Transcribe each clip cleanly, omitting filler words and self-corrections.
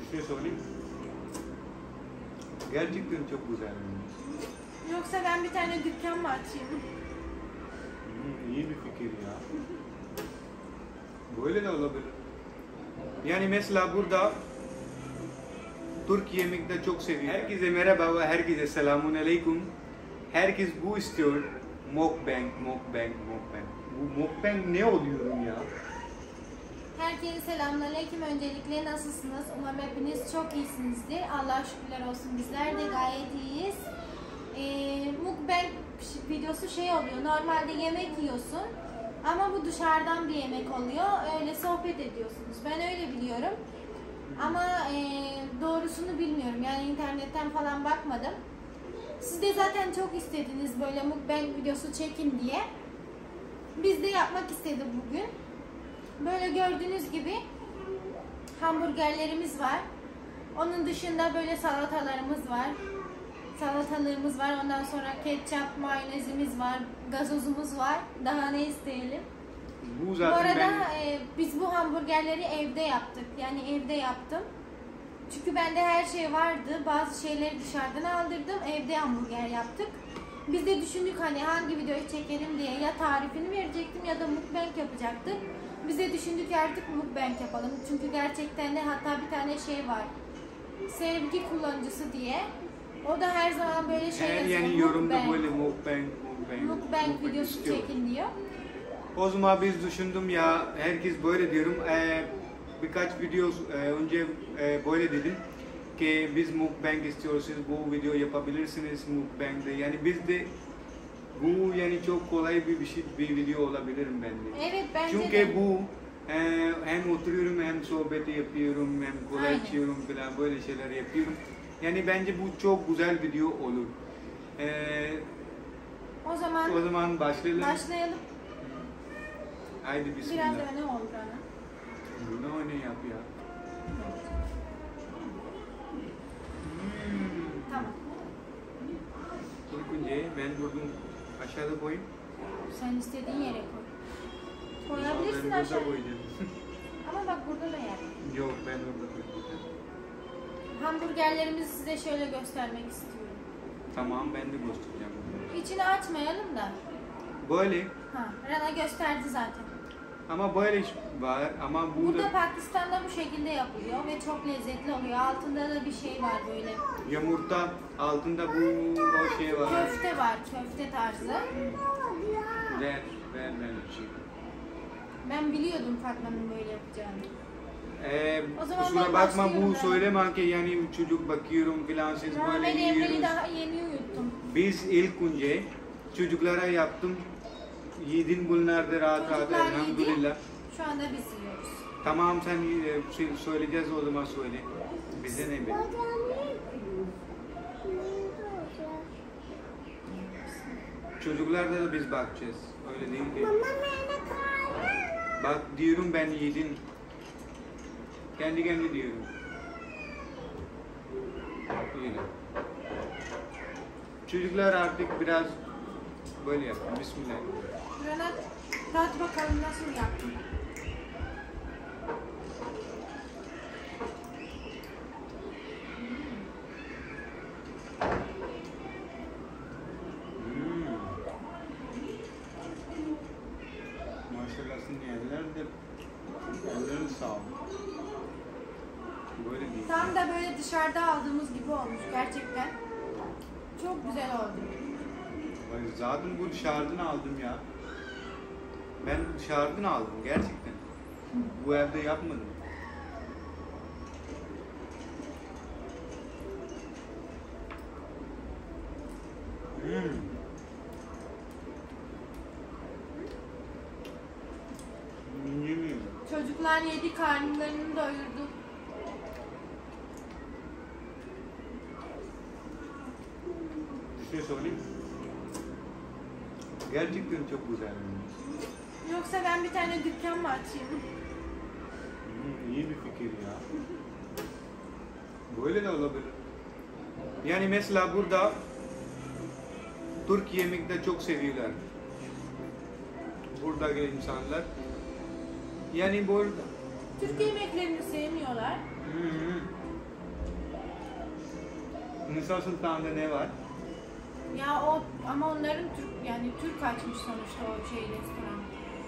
Bir şey söyleyeyim. Gerçekten çok güzel. Yoksa ben bir tane dükkan mı açayım? İyi bir fikir ya. Böyle de olabilir. Yani mesela burada Türk yemekte çok seviyor. Herkese merhaba ve herkese selamun aleyküm. Herkes bu istiyor. Mukbang. Bu mukbang ne oluyorum ya? Herkese selamünaleyküm. Öncelikle nasılsınız? Umarım hepiniz çok iyisinizdir. Allah'a şükürler olsun. Bizler de gayet iyiyiz. Mukbang videosu şey oluyor. Normalde yemek yiyorsun. Ama bu dışarıdan bir yemek oluyor. Öyle sohbet ediyorsunuz. Ben öyle biliyorum. Ama doğrusunu bilmiyorum. Yani internetten falan bakmadım. Siz de zaten çok istediniz böyle mukbang videosu çekin diye. Biz de yapmak istedik bugün. Böyle gördüğünüz gibi hamburgerlerimiz var. Onun dışında böyle salatalarımız var. Ondan sonra ketçap, mayonezimiz var. Gazozumuz var. Daha ne isteyelim? Bu arada biz bu hamburgerleri evde yaptık. Yani evde yaptım. Çünkü bende her şey vardı. Bazı şeyleri dışarıdan aldırdım. Evde hamburger yaptık. Biz de düşündük hani hangi videoyu çekelim diye. Ya tarifini verecektim ya da mukbang yapacaktık. Biz de düşündük artık mukbang yapalım. Çünkü gerçekten de hatta bir tane şey var. Sevgi kullanıcısı diye. O da her zaman böyle şey yazıyor. Yani yorumda böyle mukbang videosu çekin diyor. O zaman biz düşündüm ya herkes böyle diyorum. Birkaç video önce böyle dedim ki biz mukbang istiyoruz, siz bu video yapabilirsiniz mukbang'de. Yani biz de bu yani çok kolay bir video olabilir bence. Evet bence çünkü de. Bu hem oturuyorum hem sohbet yapıyorum hem kolay içiyorum falan böyle şeyler yapıyorum. Yani bence bu çok güzel video olur. O zaman başlayalım. Haydi bismillah. Biraz öne oldu ana. Bunu ne yap ya? Tamam. İlk önce ben buradan aşağıda koyayım. Sen istediğin yere koy. Koyabilirsin ben aşağı. Koyacağım. Ama bak burada da yer. Yok ben orada koyacağım. Hamburgerlerimizi size şöyle göstermek istiyorum. Tamam ben de göstereceğim. İçini açmayalım da. Böyle. Rana gösterdi zaten. Ama böyle var ama burada Pakistan'da bu şekilde yapılıyor ve çok lezzetli oluyor. Altında da bir şey var böyle. Yumurta altında o şey var. Köfte var, köfte tarzı. Ver Ben biliyordum Fatma'nın böyle yapacağını. Kusura bakma bu söyleme ki yani çocuk bakıyorum filan siz böyle yiyorsunuz. Emre'yi daha yeni uyuttum. Biz ilk önce çocuklara yaptım. Yedin bunlar da rahat elhamdülillah. Şu anda biz yiyoruz. Tamam sen söyleyeceğiz o zaman söyle. Bize ne be? Çocuklarda da biz bakacağız. Öyle değil ki. Bak diyorum ben yedim. Kendi diyorum. Öyle. Çocuklar artık biraz böyle yapın. Bismillah. Rana tat bakalım nasıl yaptın. Maşallah sizin elleriniz sağ olun. Böyle değil. Tam da böyle dışarıda aldığımız gibi olmuş gerçekten. Çok güzel oldu. Zaten bu dışarıdan aldım ya. Ben dışarıdan aldım gerçekten. Bu evde yapmadım. Çocuklar yedi, karnlarını doyurdu. Bir şey söyleyeyim. Gerçekten çok güzel. Yoksa ben bir tane dükkan mı açayım? İyi bir fikir ya. Böyle de olabilir. Yani mesela burada Türk yemekte çok seviyorlar. Buradaki insanlar. Yani burada Türk yemeklerini sevmiyorlar. Nisa Sultan'da ne var? Ya o ama onların Türk yani Türk açmış sonuçta o şey restoran.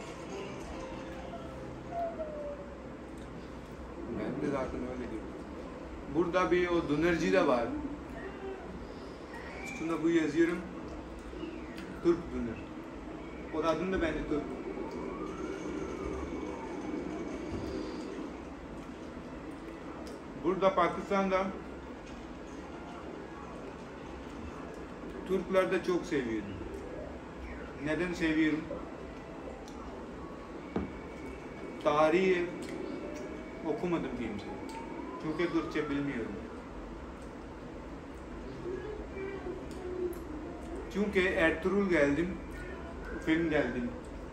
Ben de zaten öyle diyorum. Burada bir o dönerci de var. Üstünde bu yazıyorum. Türk döner. O da adını da bende Türk. Burada Pakistan'da Türkler de çok seviyorum. Neden seviyorum? Tarihi okumadım diyeyim size. Çünkü Türkçe bilmiyorum. Çünkü Ertuğrul geldim, film geldim.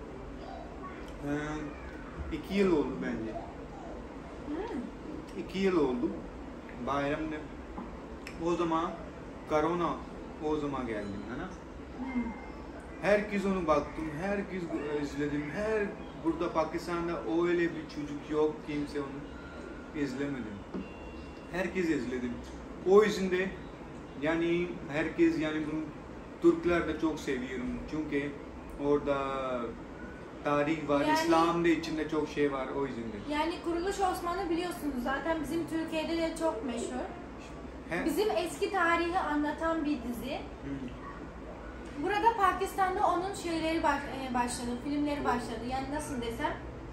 2 yıl oldu bence. 2 yıl oldu. Bayramda. O zaman korona o zaman geldim. Hani? Herkes onu baktım, herkes izledim. Burada Pakistan'da öyle bir çocuk yok, kimse onu izlemedim. Herkes izledim. O yüzden de yani herkes yani bunu Türkler de çok seviyorum. Çünkü orada tarih var, Yani, İslam'da içinde çok şey var o yüzden de. Yani Kuruluş Osman'ı biliyorsunuz zaten bizim Türkiye'de de çok meşhur. Bizim eski tarihi anlatan bir dizi. Burada Pakistan'da onun şeyleri başladı, filmleri başladı. Yani nasıl desem?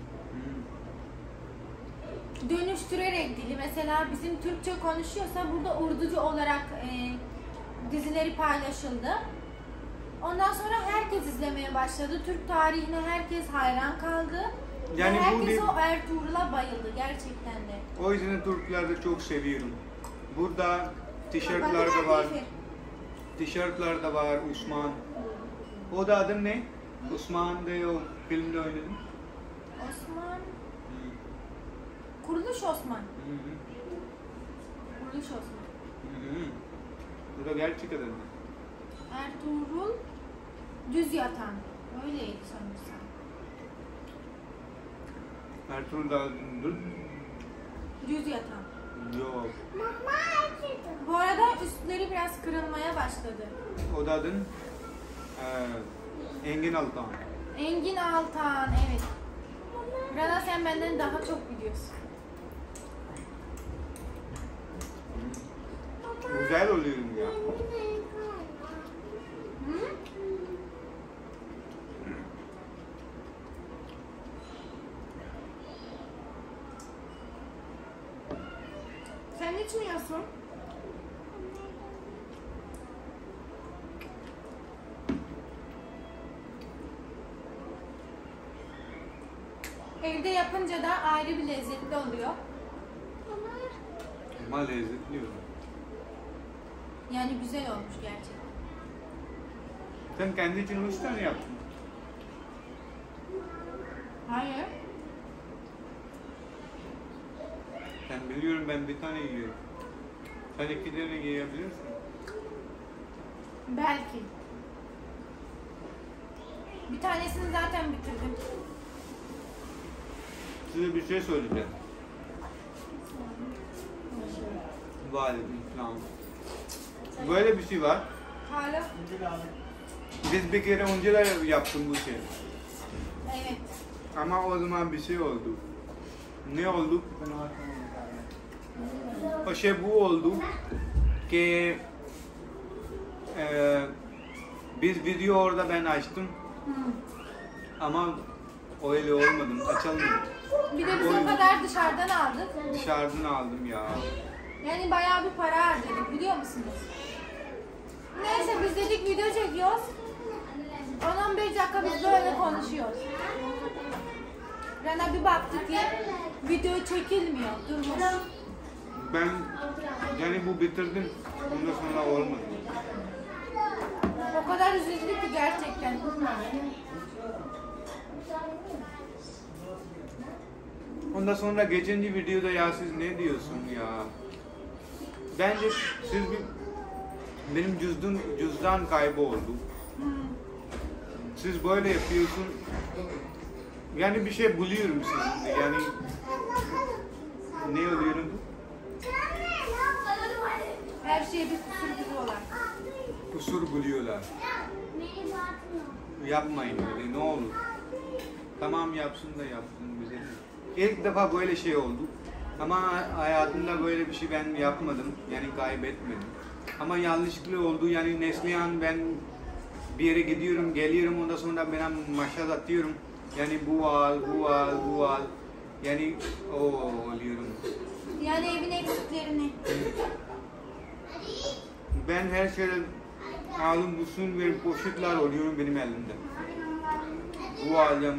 Dönüştürerek dili. Mesela bizim Türkçe konuşuyorsa burada Urducu olarak dizileri paylaşıldı. Ondan sonra herkes izlemeye başladı. Türk tarihine herkes hayran kaldı. Yani ve herkes bu o Ertuğrul'a bayıldı gerçekten de. O yüzden Türkler de çok seviyorum. Burada tişörtler de var. Tişörtler de var Osman. O da adı ne? Osman de o filmde oynadım. Osman. Kuruluş Osman. Kuruluş Osman. Bu da gerçek adı mı? Ertuğrul Düz Yatan. Öyleydi sanırsam. Ertuğrul da Düz Yatan. yok. Bu arada üstleri biraz kırılmaya başladı. O da adın Engin Altan. Engin Altan, evet. Rana sen benden daha çok biliyorsun. Güzel oluyorum ya. Hı? Sen içmiyorsun. Evde yapınca da ayrı bir lezzetli oluyor. Ama lezzetli olur. Yani güzel olmuş gerçekten. Sen kendi için 3 tane yaptın. Hayır. Ben biliyorum ben bir tane yiyorum. Sen 2 tane yiyebilirsin. Belki. Bir tanesini zaten bitirdim. Size bir şey söyleyeceğim. Aleykümselam. Böyle bir şey var. Hala. Biz bir kere önce de yaptım bu şey. Evet. Ama o zaman bir şey oldu. Ne oldu? O şey bu oldu ki biz video orada ben açtım ama öyle olmadım, açılmıyor. Bir de biz o kadar dışarıdan aldık. Dışarıdan aldım ya. Yani bayağı bir para harcadık biliyor musunuz? Neyse biz dedik video çekiyoruz. 10-15 dakika biz böyle konuşuyoruz. Rana bir baktı ki video çekilmiyor, durmuş. Ben yani bu bitirdim, ondan sonra olmadı. O kadar üzüldük ki gerçekten. Ondan sonra geçenci videoda ya siz ne diyorsun ya? Bence siz benim cüzdan kayboldu. Siz böyle yapıyorsun. Yani bir şey buluyorum sizde. Yani ne oluyorum? Her şeye bir kusur diyorlar. Yapmayın öyle, ne olur. Tamam, yapsın da yapsın bize. İlk defa böyle şey oldu. Ama hayatımda böyle bir şey ben yapmadım. Yani kaybetmedim. Ama yanlışlıkla oldu. Yani Neslihan, ben bir yere gidiyorum, geliyorum, ondan sonra ben maşaz atıyorum. Yani bu al. Yani o oluyorum. Yani evin eksiklerini. Ben her şeyden alım bulsun ve poşetler oluyorum benim elimde. Bu alacağım.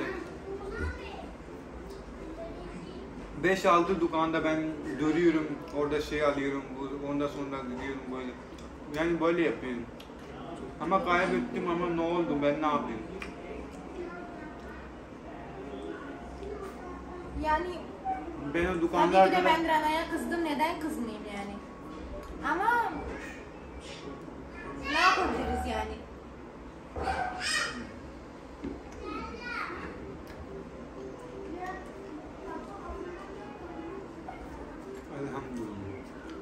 5-6 dükkanda ben duruyorum, orada şey alıyorum, ondan sonra gidiyorum böyle. Yani böyle yapıyorum. Ama kaybettim, ama ne oldu, ben ne yapayım? Yani Ben o tabii dükkanda ki de ben Rana'ya kızdım. Neden kızmayayım yani? Ama ne yapabiliriz yani? Elhamdülillah.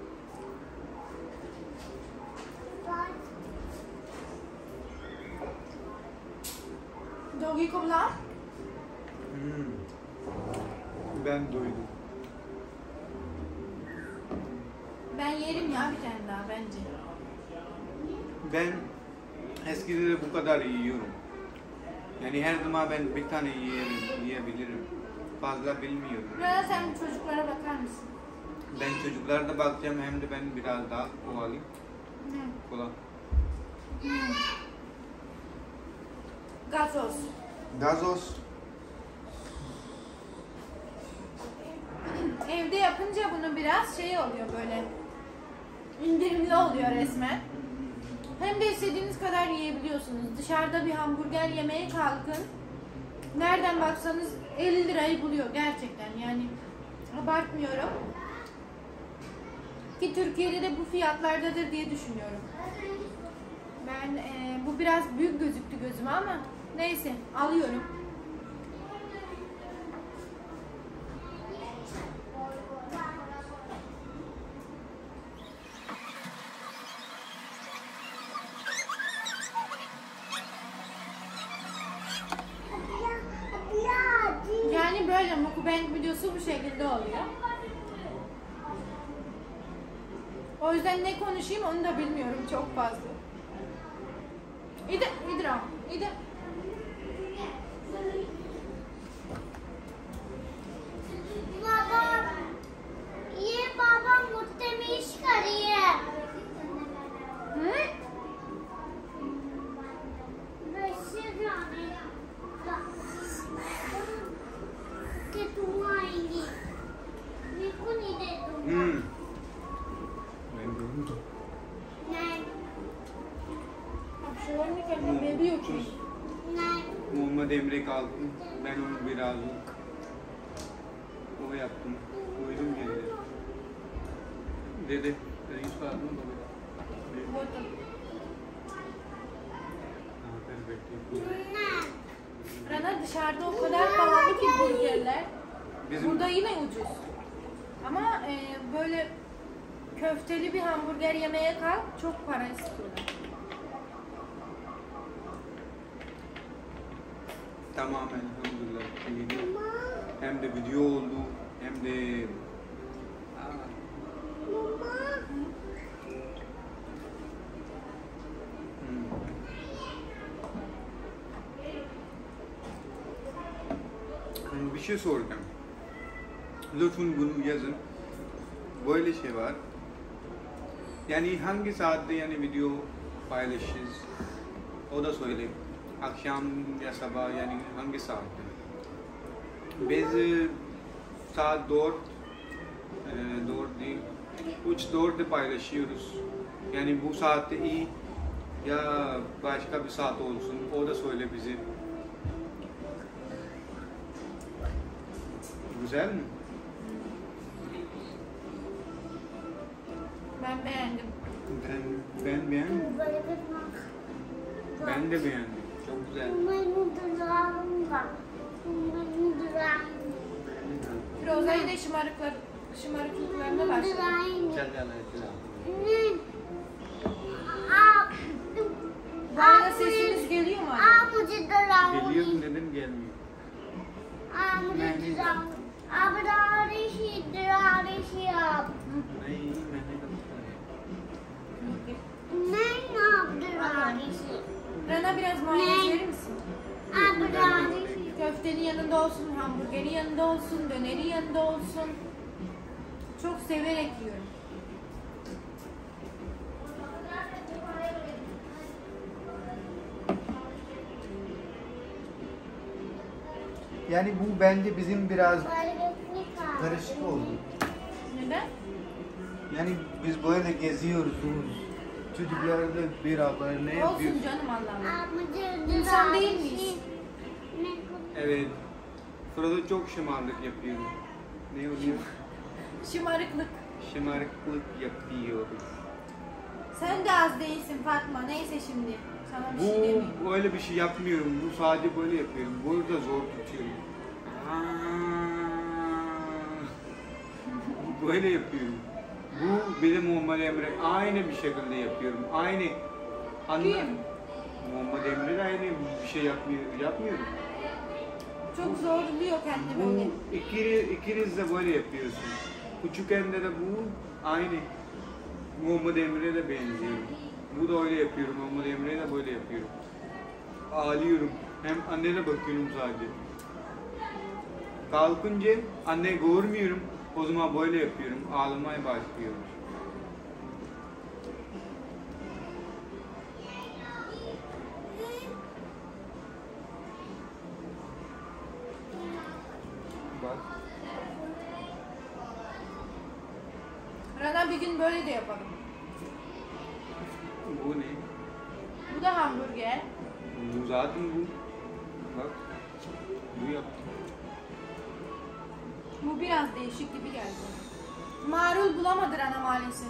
Dogi ko lang? Ben doydum. Ben yerim ya bir tane daha bence. Ben eskide de bu kadar yiyorum. Yani her zaman ben bir tane yiyebilirim. Fazla bilmiyorum. Rana, sen çocuklara bakar mısın? Ben çocuklara da bakacağım, hem de ben biraz daha alayım. Kola. Gazoz. Gazoz. Evde yapınca bunu biraz şey oluyor böyle. İndirimli oluyor resmen. Hem de istediğiniz kadar yiyebiliyorsunuz. Dışarıda bir hamburger yemeye kalkın. Nereden baksanız 50 lirayı buluyor gerçekten, yani abartmıyorum. Ki Türkiye'de de bu fiyatlardadır diye düşünüyorum. Ben bu biraz büyük gözüktü gözüme ama neyse, alıyorum. Yani böyle mukbang videosu bu şekilde oluyor. O yüzden ne konuşayım onu da bilmiyorum çok fazla. İdra. बाबा, ये बाबा मुझसे मिश करिए। वैसे जाने का कि तुम आएंगी, मेरे को नहीं दे दूंगा। Ben doydum. नहीं Akşamlarını kendine bebi yapıyoruz. नहीं Muhammed Emre kalktı. Ben onu biraz o yaptım. Koydum yerine. Dede, reis var mı baba? नहीं Rana, dışarıda o kadar pahalı ki burgerler. Bizim Burada yine ucuz. Ama böyle köfteli bir hamburger yemeye kalk, çok para istiyorlar. tamamen elhamdülillah iyiydi. Hem de video oldu, hem de Bir şey soracağım. Lütfen bunu yazın. Böyle şey var. Yani hangi saatte yani video paylaşırız? O da söyle. Akşam ya sabah, yani hangi saatte? Biz saat 4 değil, 3-4'te paylaşıyoruz. Yani bu saatte iyi ya başka bir saat olsun, o da söyle bize. Güzel mi? Ben beğendim. Ben beğendim. Ben de beğendim. Çok güzel. मैं मुद्राऊंगा, मैं मुद्राऊंगा, Firoza'yı da şımarıklıklarına başladı. मुद्राएंगे। Çal çal çal. नहीं, आप Bu arada sesimiz geliyor mu? मुझे डराओ Geliyor mu neden gelmiyor? मुझे डराओ आप डरा रही थी आप नहीं मैंने कब बताया? नहीं आप डरा रही थी Rana biraz mayonez verir misin? आप डरा रही थी Köftenin yanında olsun, hamburgerin yanında olsun, dönerin yanında olsun. Çok severek yiyorum. Yani bu bence bizim biraz karışık oldu. Neden? Yani biz böyle geziyoruz. Çocuklarla beraber ne yapıyoruz? Olsun canım Allah'ım. आप मुझे İnsan डरा değil रही miyiz? थी मेरे को Evet. Frodo çok şımarık yapıyor. Ne oluyor? Şımarıklık. Şımarıklık yapıyoruz. Sen de az değilsin Fatma. Neyse şimdi. Sana bir şey demeyeyim. Bu öyle bir şey yapmıyorum. Bu sadece böyle yapıyorum. Burada zor tutuyorum. Böyle yapıyorum. Bu benim Muhammed Emre aynı bir şekilde yapıyorum. Aynı. Kim? Muhammed Emre de aynı bir şey yapmıyorum. Çok zorluyor kendini böyle. Bu ikiniz de böyle yapıyorsunuz. Küçükken de bu aynı. Muhammed Emre'ye de benziyor. Bu da öyle yapıyorum. Muhammed Emre'ye de böyle yapıyorum. Ağlıyorum. Hem annene bakıyorum sadece. Kalkınca anne görmüyorum. O zaman böyle yapıyorum. Ağlamaya başlıyorum. Bak. Rana bir gün böyle de yapalım. Bu ne? Bu da hamburger. Bu zaten bu. Bak. Bu yaptım. Bu biraz değişik gibi geldi. Marul bulamadı Rana maalesef.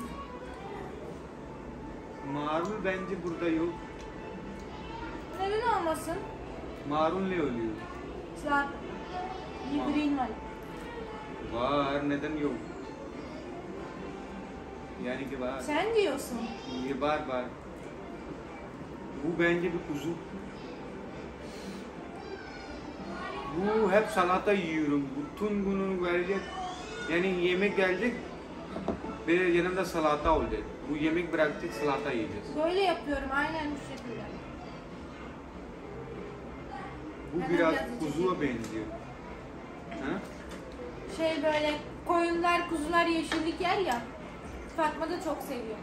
Marul bence burada yok. Neden olmasın? Marul ne oluyor? Var. Bir green var. Var, neden yok? Yani ki var. Sen diyorsun. Var. Bu bence bir kuzu. Bu hep salata yiyorum. Bütün günü verecek. Yani yemek gelecek ve yanında salata olacak. Bu yemek bıraktık salata yiyeceğiz. Böyle yapıyorum aynen bu şekilde. Bu Hemen biraz biraz kuzuya benziyor. Ha? Şey böyle koyunlar, kuzular yeşillik yer ya. Fatma da çok seviyor.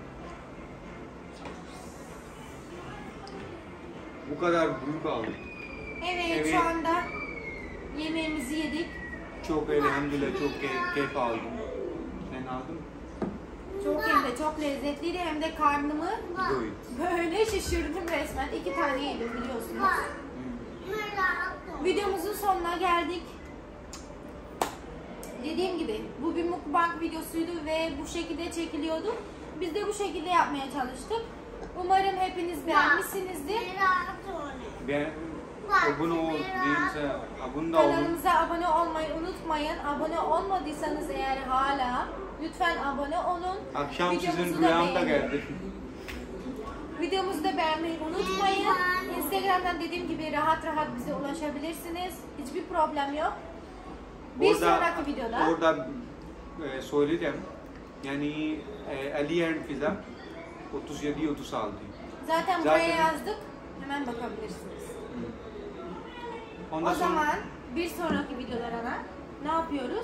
Bu kadar büyük aldık. Evet, Evet. şu anda yemeğimizi yedik. Çok elhamdülillah çok keyif aldım. Sen aldın mı? Çok hem de çok lezzetliydi hem de karnımı Doydu. böyle şişirdim resmen. 2 tane yedim biliyorsunuz. Videomuzun sonuna geldik. Dediğim gibi bu bir mukbang videosuydu ve bu şekilde çekiliyordu. Biz de bu şekilde yapmaya çalıştık. Umarım hepiniz beğenmişsinizdir. Ben abone ol değilse abone de olun. Kanalımıza abone olmayı unutmayın. Abone olmadıysanız eğer hala lütfen abone olun. Akşam Videomuzu sizin da rüyam da beğenin. geldi. Videomuzu da beğenmeyi unutmayın. Instagram'dan dediğim gibi rahat bize ulaşabilirsiniz. Hiçbir problem yok. Bir sonraki videoda. Orada söyleyeceğim. Yani Ali and Pizza 37-36. Zaten buraya yazdık. Hemen bakabilirsiniz. Ondan O sonra zaman bir sonraki videolarına ne yapıyoruz?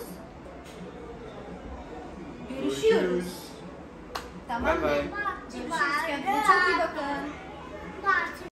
Görüşüyoruz. Tamam mı? Bye bye. Görüşürüz. Kendinize çok iyi bakın. Bak.